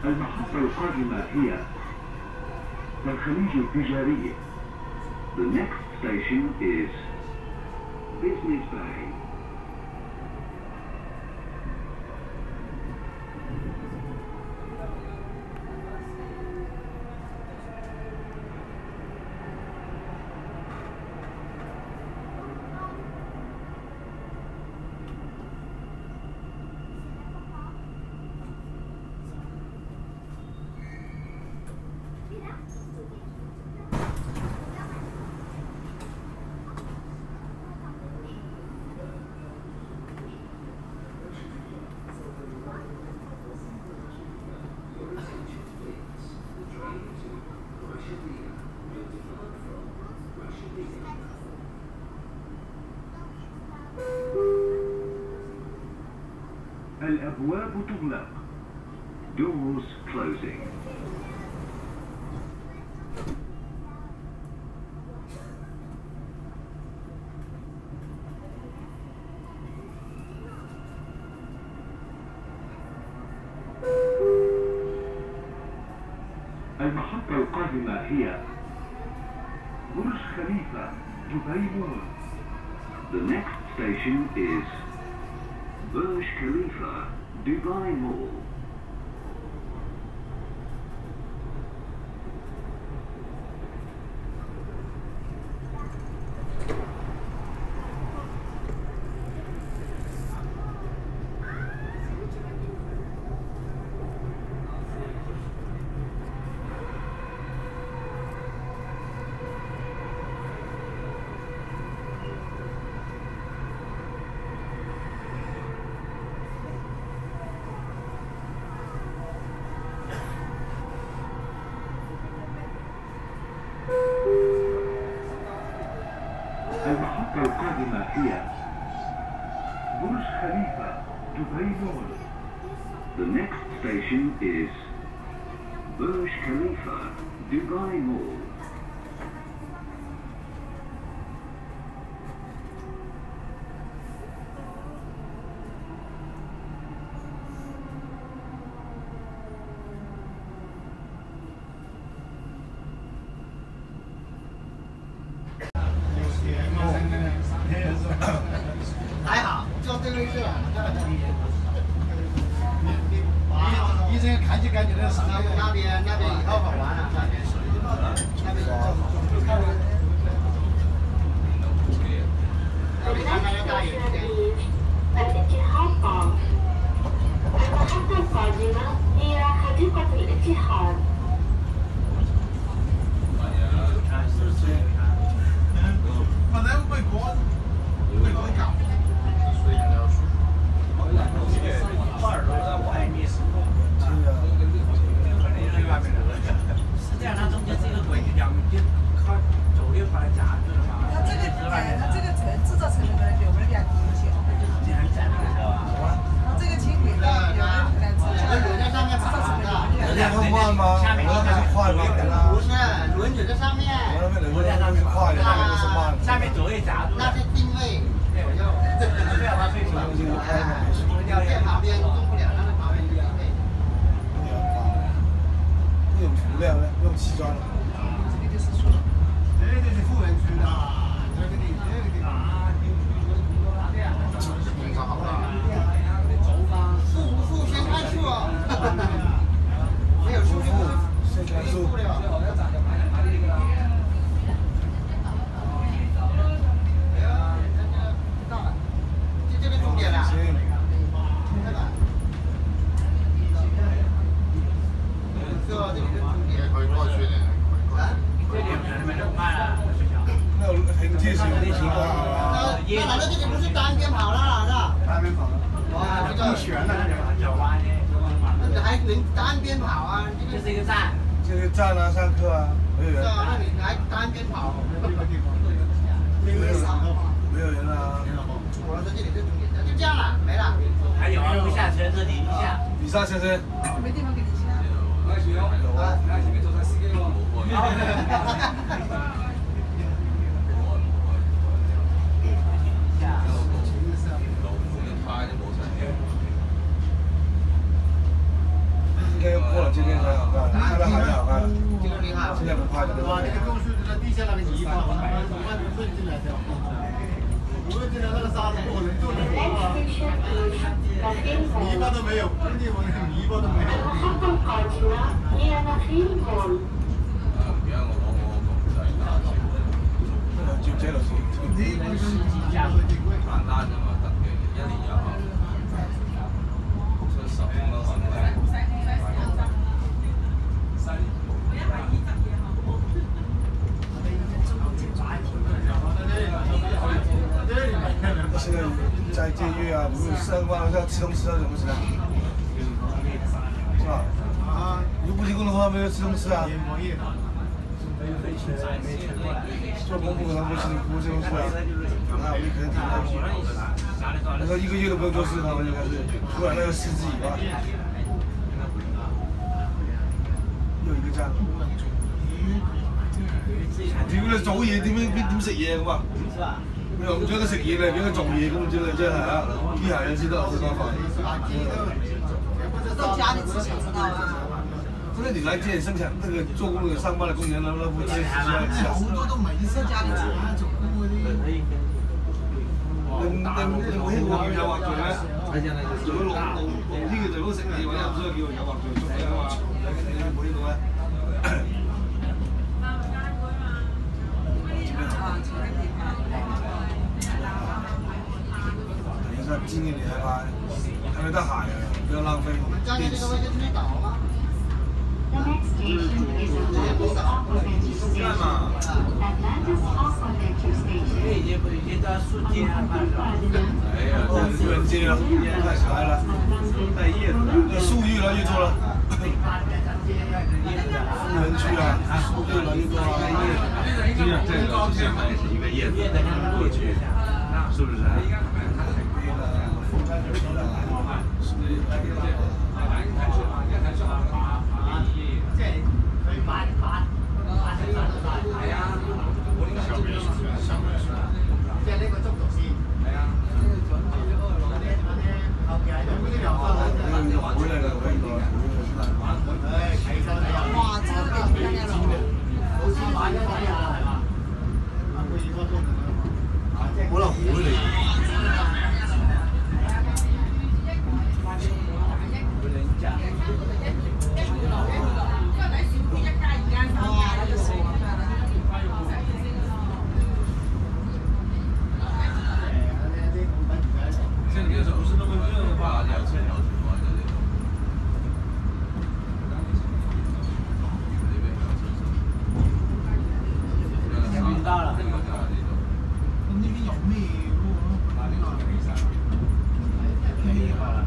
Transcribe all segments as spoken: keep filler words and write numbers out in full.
المحطة القادمة هي الخليج التجاري. The next station is Business Bay. الأبواب تغلق. Doors closing. المحطة القادمة هي برج خليفة دبي مول. The next station is Burj Khalifa, Dubai Mall. المحطة القادمة هي برج خليفة دبي مول. The next station is Burj Khalifa, Dubai Mall. 那边那边以后好玩了，那边那边那边看看要大远一点。 المحطة القادمة هي حديقة الاتحاد. 本来美国美国搞。 是这样，它中间是一个轨，两边靠左右把它夹住了嘛。 它这个哎，它这个层制造成本可能比我们两年前， 这样站着是吧？ 它这个轻轨的有人可能制造轮在上面跑的， 人家会换吗？ 下面我那是快吗？ 不是轮子在上面， 我那边轮在上面快的，那个是慢的。 下面左右夹住。 那是定位左右， 这样它最准。 在旁边动不了，那个旁边定位。 用涂料的，用漆砖的。 这个就是说， 这就是富人区的，这个地这个地方。 树不树先看树啊，没有树就不先看树。 不了。到了，就这个终点了。那个。是吧？这里是终点。可以过去的。啊？ 这点可能没那么慢了， 那很贴心的情况啊。 那那来到这里不是单边跑了，是吧？ 单边跑。 哇，这么悬了， 转弯的， 那还能单边跑啊？ 这是一个站。 这个站啊，上课啊，没有人。 是啊，那你还单边跑？ 没有人，没有人啊。 我说这里是终点，那就这样了，没了。 还有啊，不下车这里一下。 你上先生。 没地方给你下。 有啊。应该过了这拍的好就好看了。现在不拍了。 哇，那个种树在地下那个泥巴，五万吨进来的，五万进来那个沙子不可能做得活啊，泥巴都没有，关键我那个泥巴都没有。 就這度先。 簡單啫嘛，得嘅，一年有出十蚊咯，肯定。 現在在借月啊，不是三萬，要吃東西啊，怎麼吃啊？是吧？啊，你不提供的話，沒有吃東西啊。 做功夫可能不吃不吃东西啊，那我就可能挺高兴。那个一个月都不用做事，他们就开始突然那个四肢尾巴，又一個讚。屌你做嘢點樣點食嘢咁啊？你又唔想佢食嘢，你俾佢做嘢咁之類，真係啊！機械人先得食飯飯。 到家里吃才知道啊。 不是你来建生产那个做工的上班的工人，那那不吃吃好多都沒在家里煮啊，做工嗰啲。 你你你冇聽過叫有畫像咩？做咗老老老啲嘅地方食嘢，或者唔知叫有畫像捉嘢啊嘛？你冇聽過咩？等一下，今年你還拍，還沒得閒啊，不要浪費電池。 The next station is Atlantis Aquaventure Station. Atlantis Aquaventure Station. 已經已經到樹街啊，反正。哎呀， 愚人節了，開始來了。樹越來越多了。富人區啊，樹越來越多了。 就像這個現在是一個葉子過去，是不是？ 即係呢個中途線。係啊。後期係咁啲油花。 回來了，回來了。 唉，睇晒睇下。 哇，這個幾漂亮咯！ 老師買咗睇下係嘛？啊，佢二分鐘。 可能回嚟。 哇，那個是漂亮。 这里要是不是那么热的话，两千条水管在这里。听到了。 那邊有咩喎？咩啊？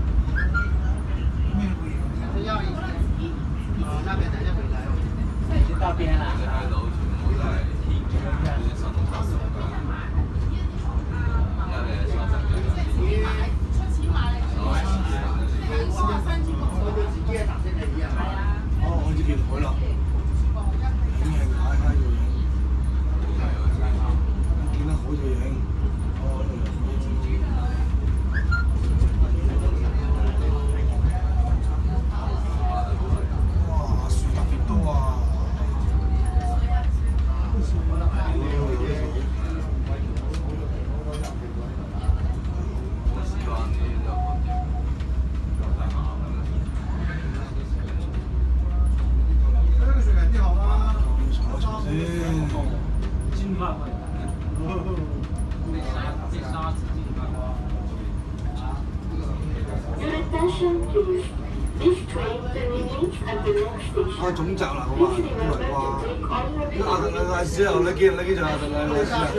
咩會？ 要一些，啊，那邊等一下回來。 已經到邊了。這樓全部都係天橋，直接上到三十樓。要嚟上上嘅。 哦，我知見海啦，影係擺喺度影，見得海就影，哦，哇，樹特別多啊！ Your attention please. This train terminates at the next station. 開總站啦，好嘛？唔係啩？亞特蘭大市啊，你見你見就亞特蘭大市啊？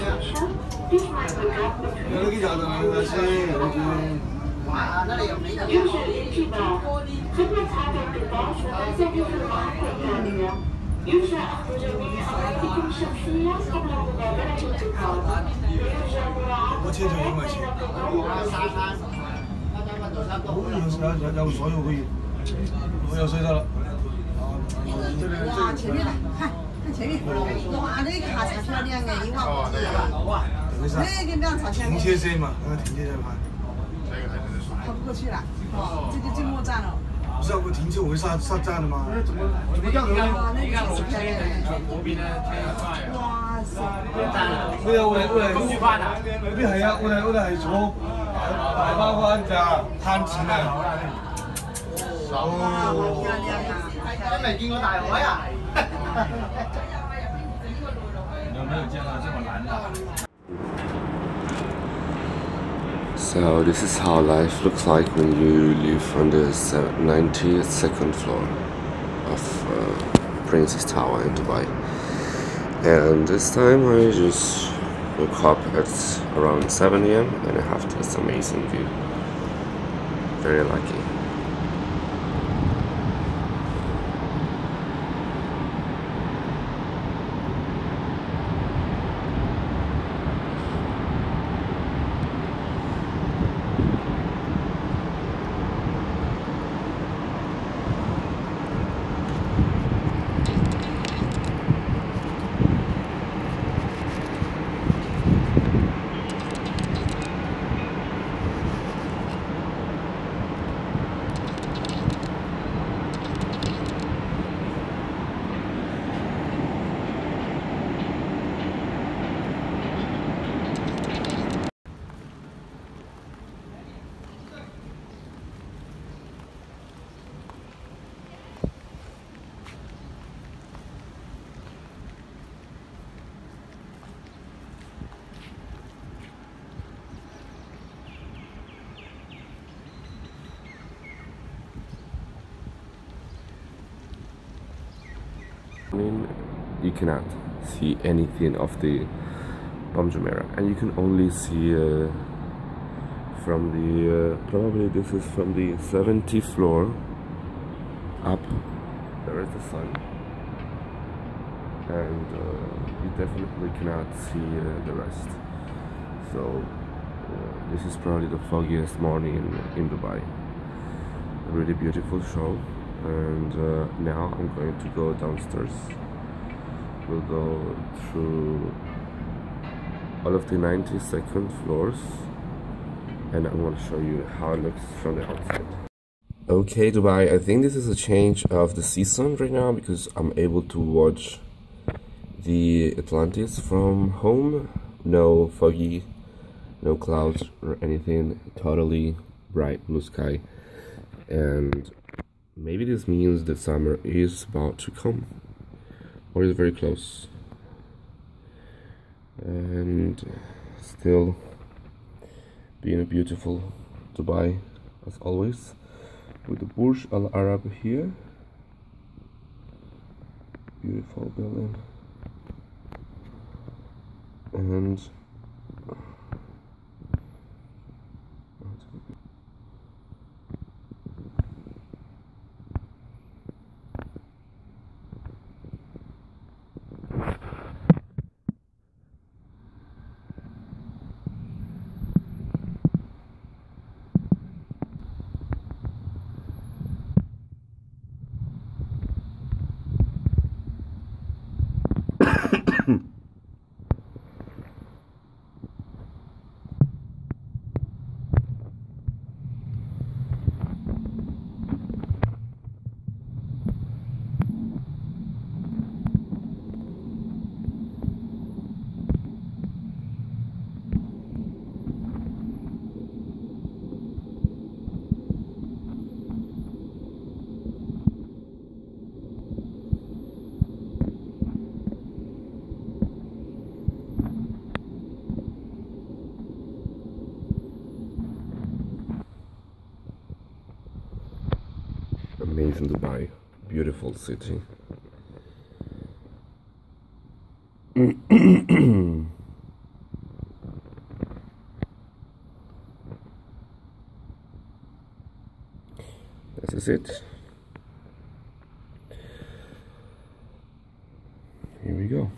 你見就亞特蘭大市，你見。 哇，那裡有沒有？ Usually people خدمة هذا القطار ستنتهي في المحطة التالية. يرجى أخذ جميع أغراضكم الشخصية قبل مغادرة القطار. يرجى مراعاة 我車就影埋錢。 沙灘， 有有有水可以，我有水得啦。 哇，前面的，看看前面，哇，那个还才漂亮哎，一望无际啊！那个亮才漂亮。 停車線嘛，那個停車線拍。 跑不過去了，哦，這就靜默站了。 不是有个停车位上上站的吗？ 怎么怎么样子？ 啊，那个是天的国宾的天快哇塞！ 我哋我哋我哋咁快啊！ 嗰啲係啊，我哋我哋係坐大巴翻咋，慳錢啊！ 哇，好漂亮啊！ 都未見過大海啊！ 有沒有見到這麼藍的？ So this is how life looks like when you live on the ninety-second floor of uh, Princess Tower in Dubai. And this time I just woke up at around seven A M and I have this amazing view. Very lucky. You cannot see anything of the Bom Jumeirah, and you can only see uh, from the uh, probably this is from the seventieth floor up. There is the sun, and uh, you definitely cannot see uh, the rest. So uh, this is probably the foggiest morning in, in Dubai. A really beautiful show, and uh, now I'm going to go downstairs. We'll go through all of the ninety-second floors and I'm going to show you how it looks from the outside. Okay, Dubai, I think this is a change of the season right now because I'm able to watch the Atlantis from home. No foggy, no clouds or anything, totally bright blue sky. And maybe this means that summer is about to come. Or is very close, and still being a beautiful Dubai as always, with the Burj Al Arab here, beautiful building, and amazing Dubai, beautiful city. This is it. Here we go.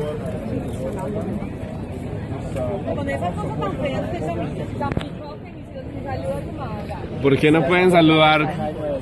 ¿Por qué no pueden saludar?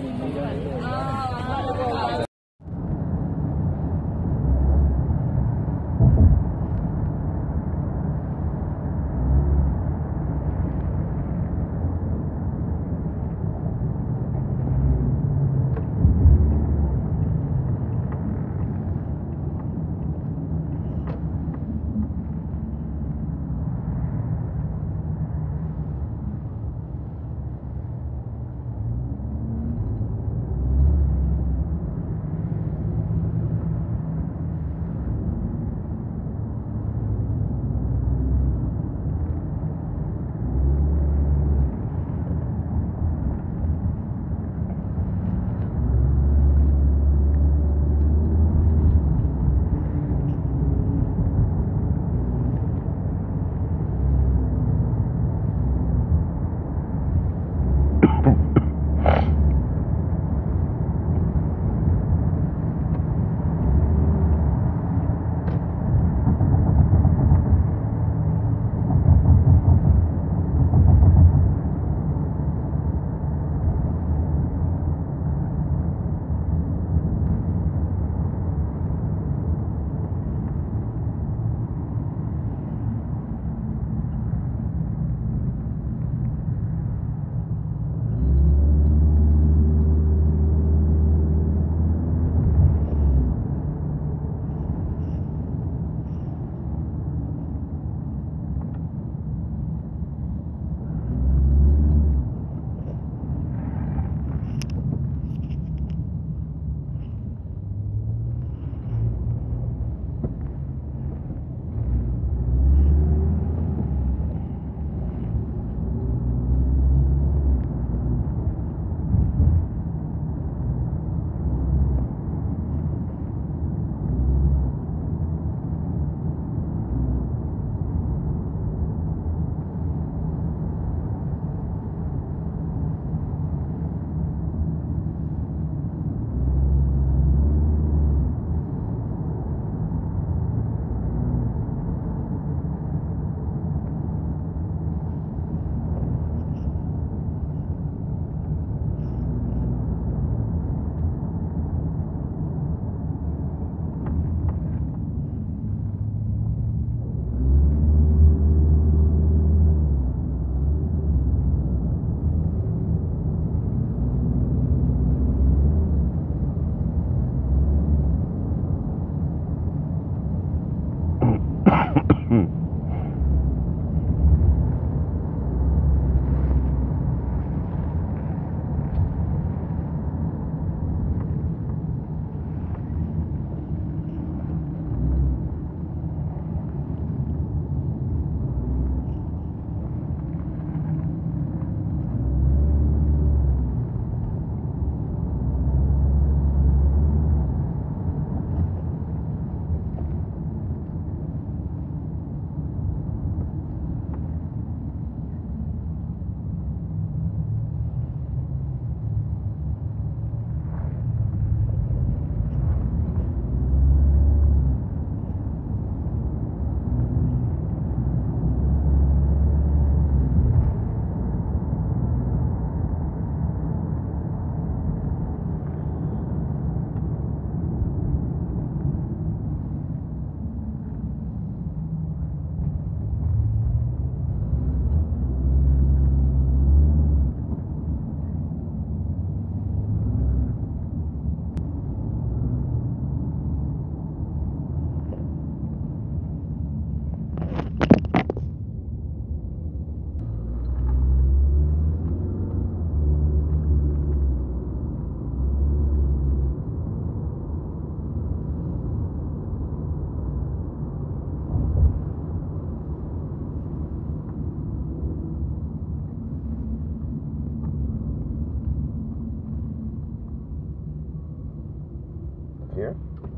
Here?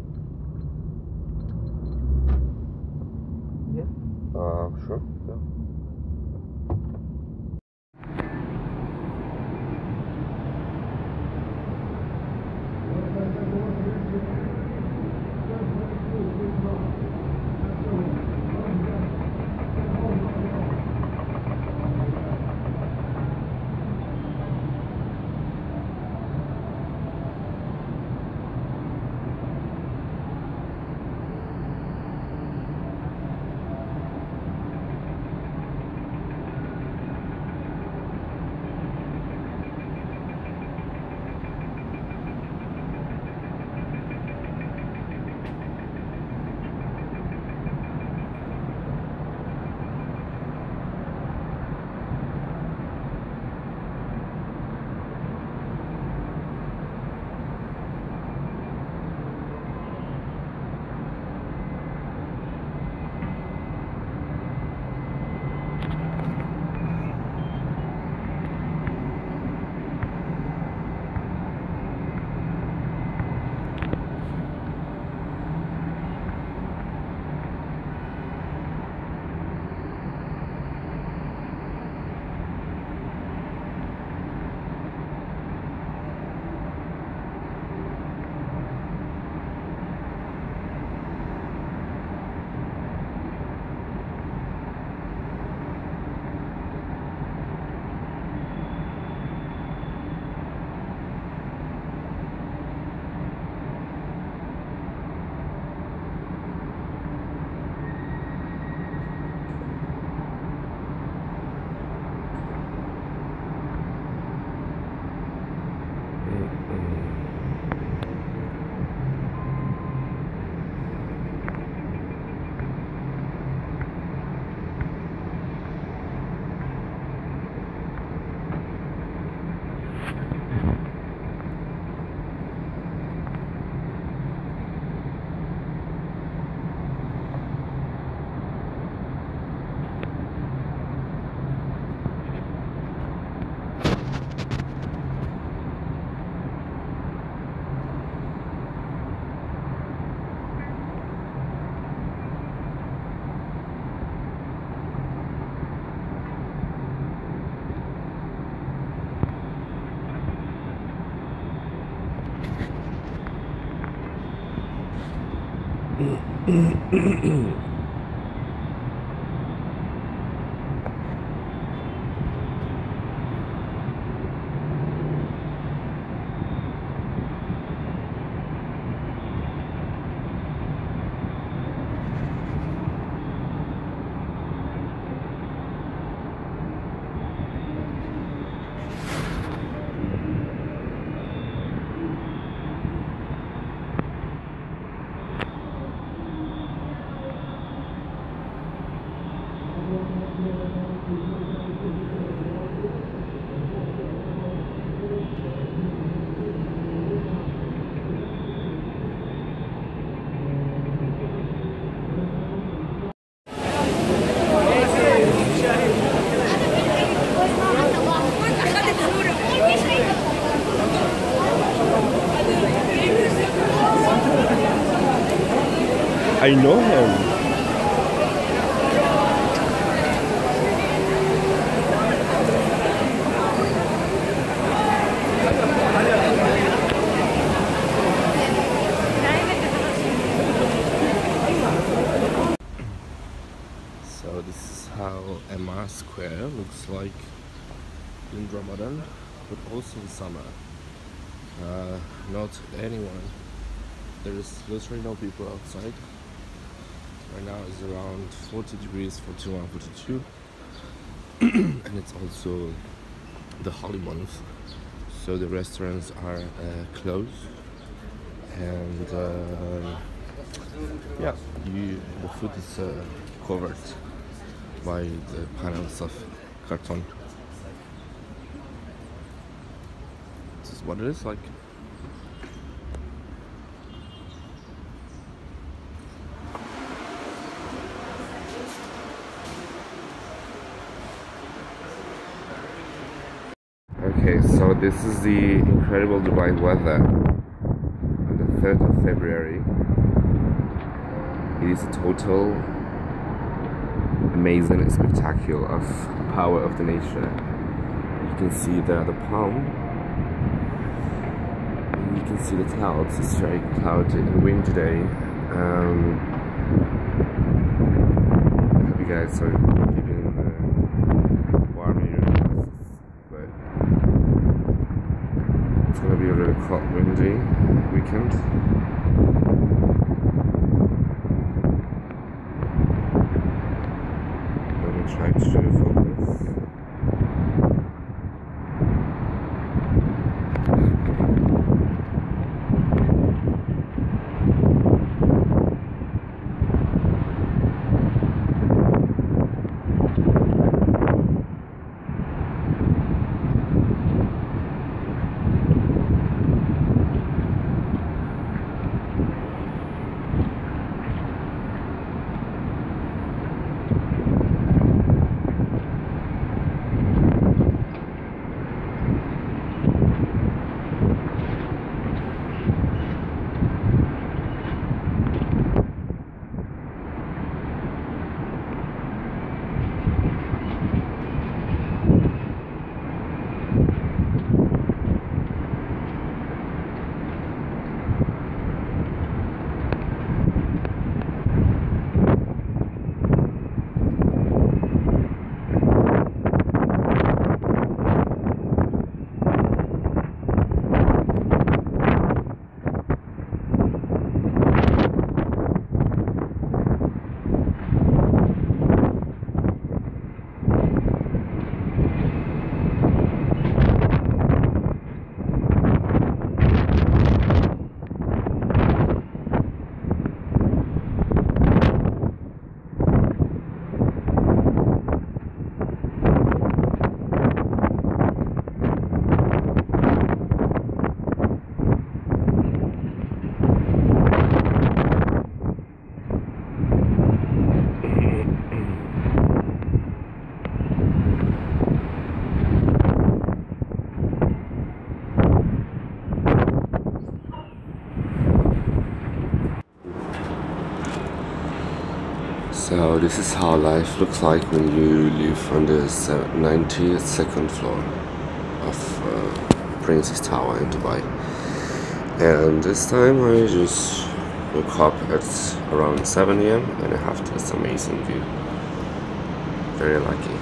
Yeah. Uh, sure. Yeah. I know him. So this is how Emma Square looks like in Ramadan, but also in summer. Uh, not anyone. There is literally no people outside. Right now it's around forty degrees, forty-one, forty-two, and it's also the holy month, so the restaurants are uh, closed, and uh, yeah, you, the food is uh, covered by the panels of carton. This is what it is like. Okay, so this is the incredible Dubai weather on the third of February. It is a total amazing spectacle of power of the nature. You can see there the palm, and you can see the clouds. It's very cloudy and windy day. Um, I hope you guys are keeping uh, warm in your houses, but it's gonna be a really cold, windy weekend. Let me try to focus. So this is how life looks like when you live on the ninety-second floor of uh, Princess Tower in Dubai. And this time I just woke up at around seven A M and I have this amazing view. Very lucky.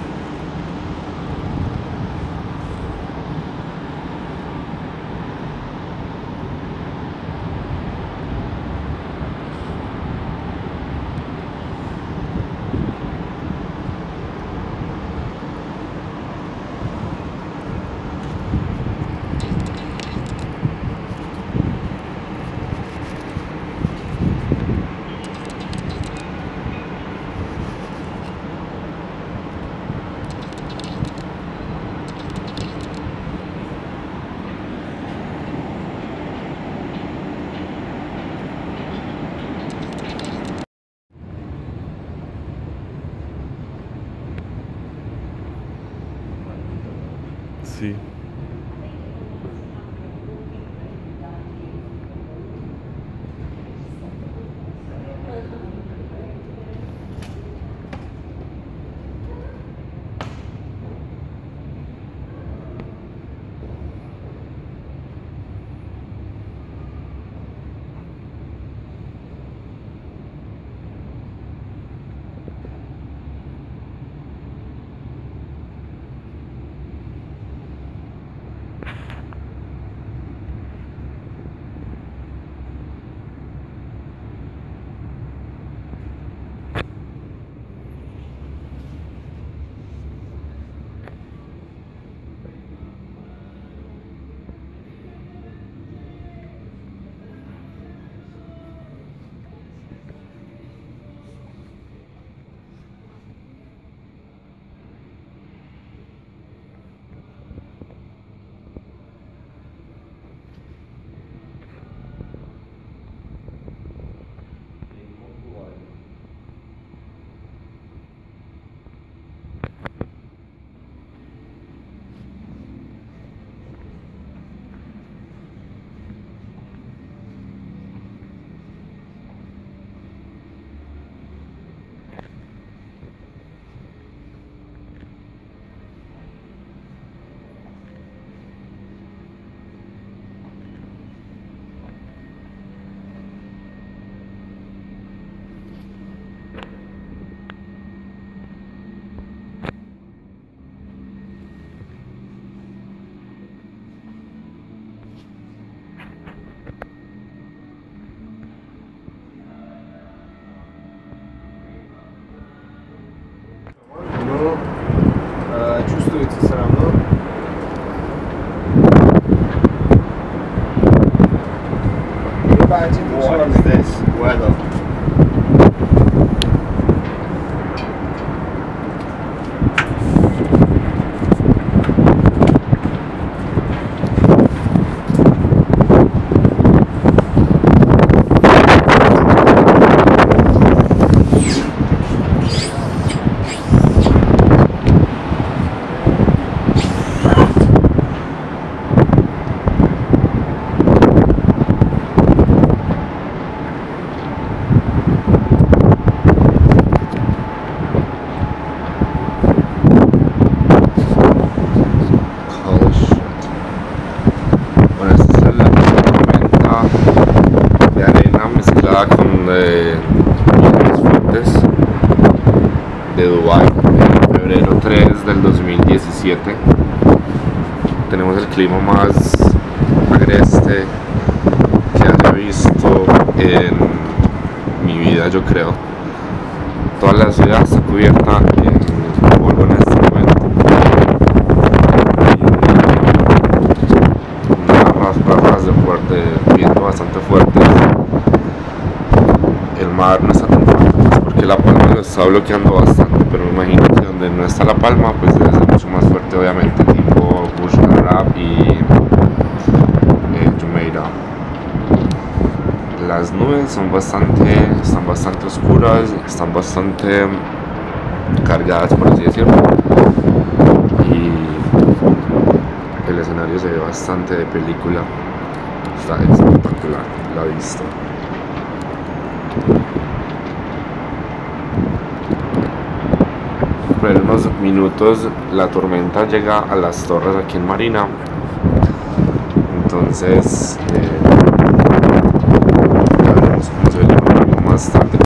Sí. Чувствуется все равно. What is this weather? Con eh, fuertes de Dubái en febrero tres del dos mil diecisiete. Tenemos el clima más agreste que haya visto en mi vida, yo creo. Toda la ciudad está cubierta en polvo en este momento. Unas ráfagas de fuerte, viento bastante fuerte. El mar no está tan fuerte pues porque la palma lo está bloqueando bastante, pero me imagino que donde no está la palma pues debe ser mucho más fuerte, obviamente, tipo Burj Al Arab y eh, Jumeirah. Las nubes son bastante, están bastante oscuras, están bastante cargadas, por así decirlo, y el escenario se ve bastante de película. Está espectacular la vista. Por unos minutos la tormenta llega a las torres aquí en Marina, entonces eh, ya veremos cómo se ve el panorama más tarde.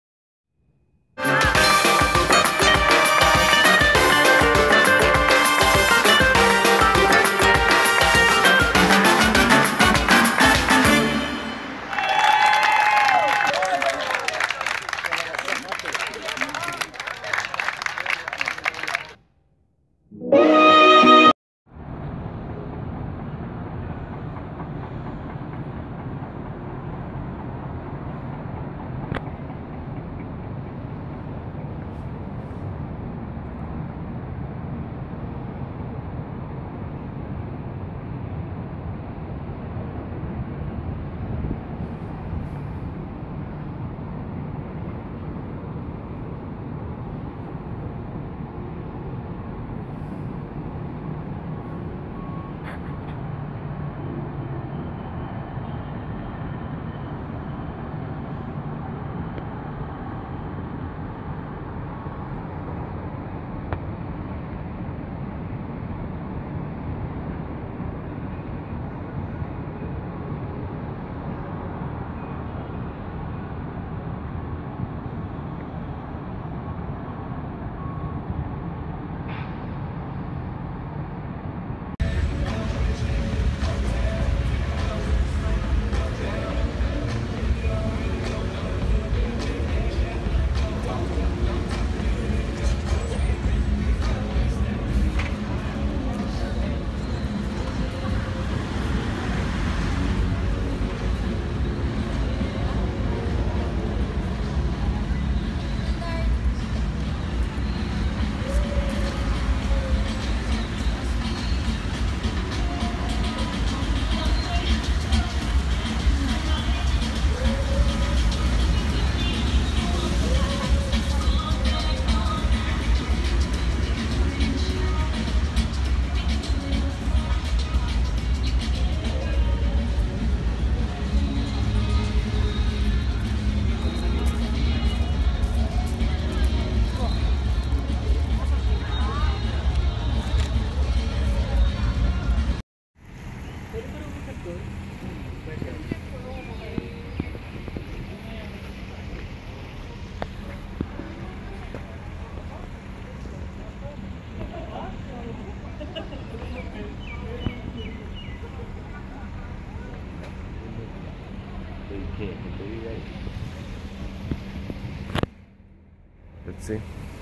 sí.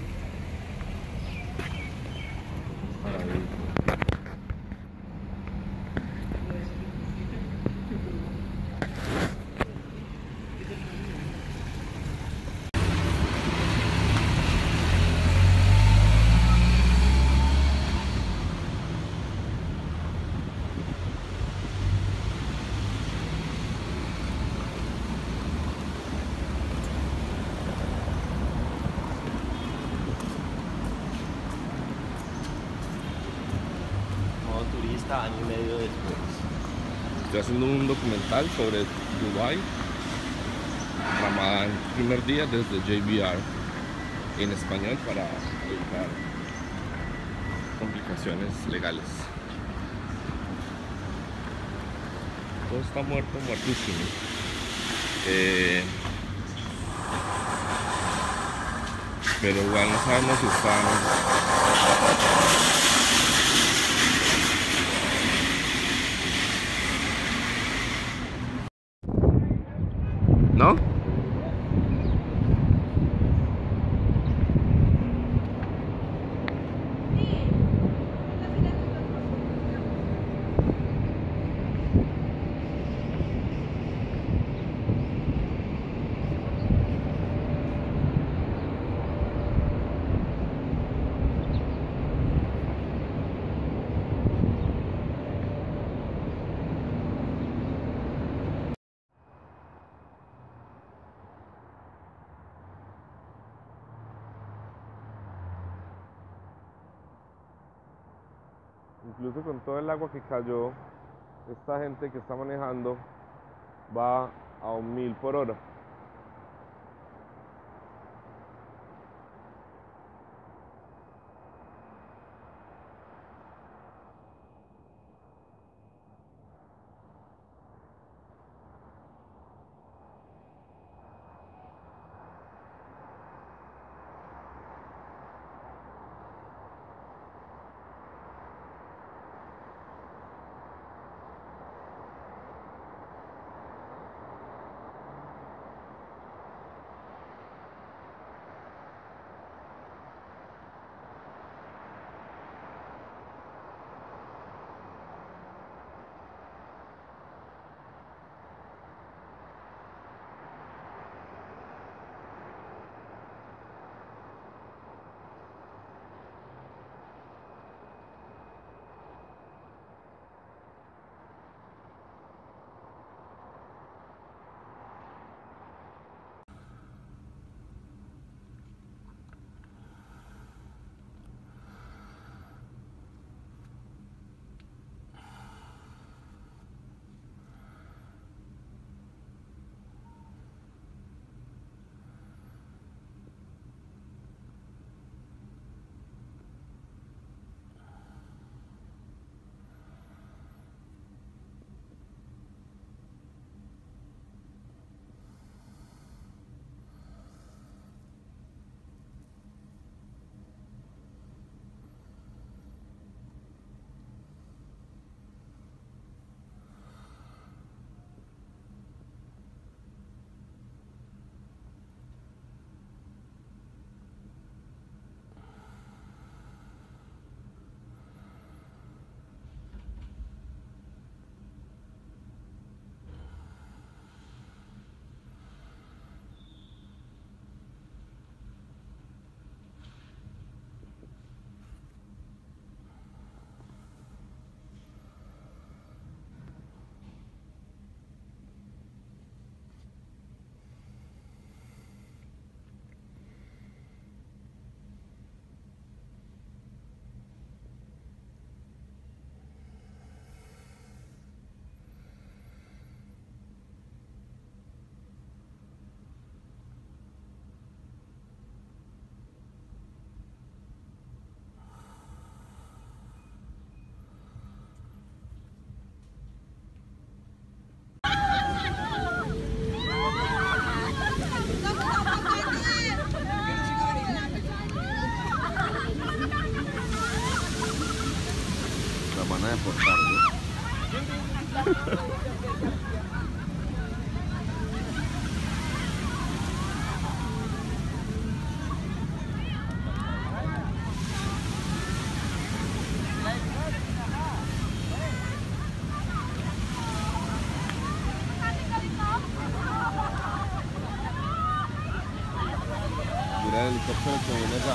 Maravilla. Año y medio después. Estoy haciendo un documental sobre Dubái, Ramadán, primer día desde J B R en español para evitar complicaciones legales. Todo está muerto, muertísimo. Eh, pero igual no sabemos si están. ¿No? Incluso con todo el agua que cayó, esta gente que está manejando va a un mil por hora. por tarde. Era el helicóptero que viene allá.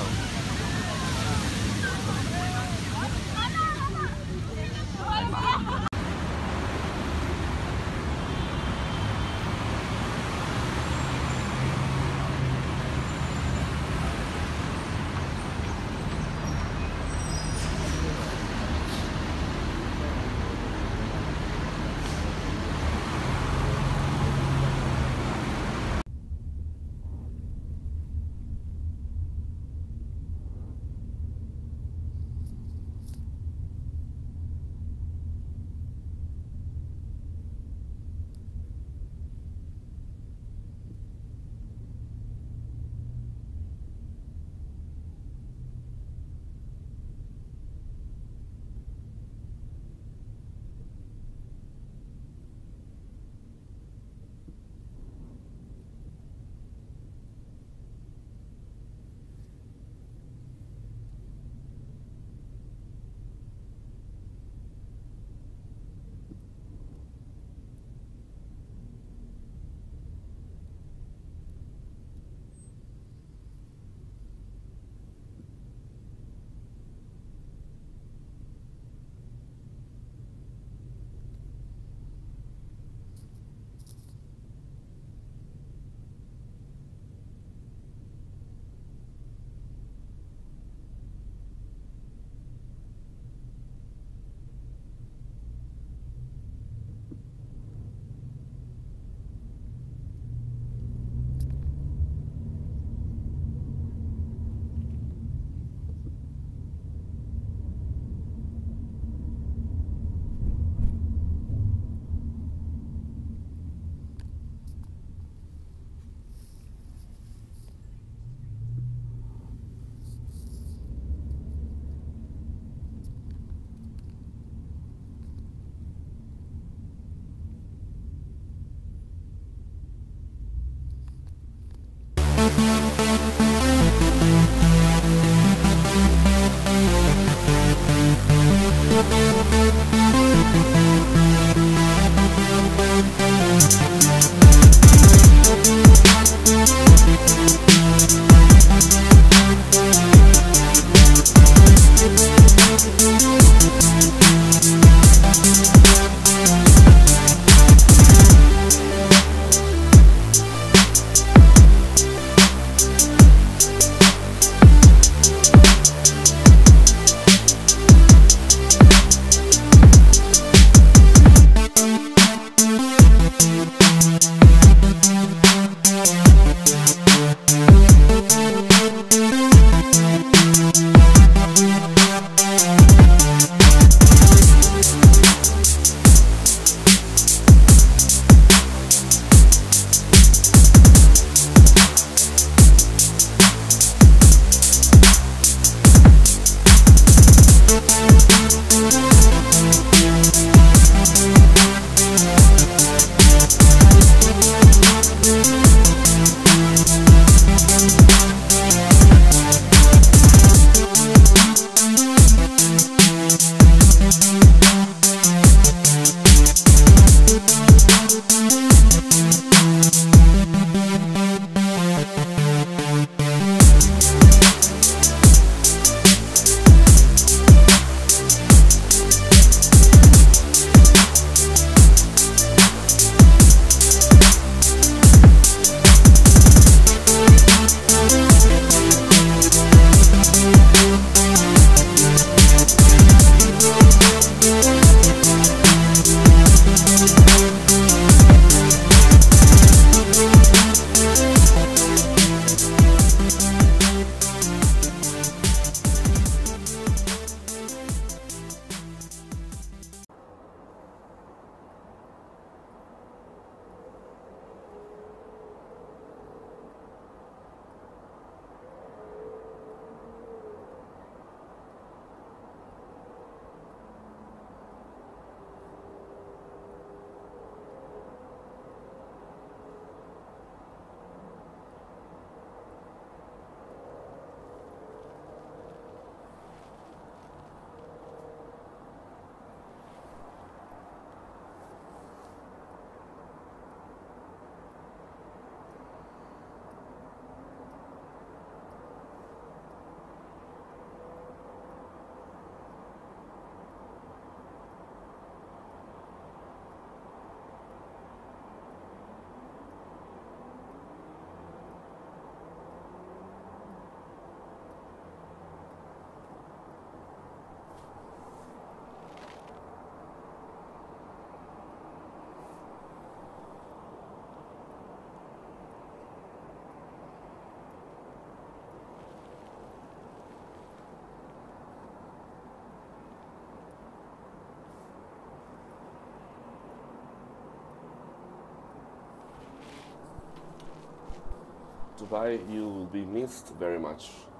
Dubai, you will be missed very much.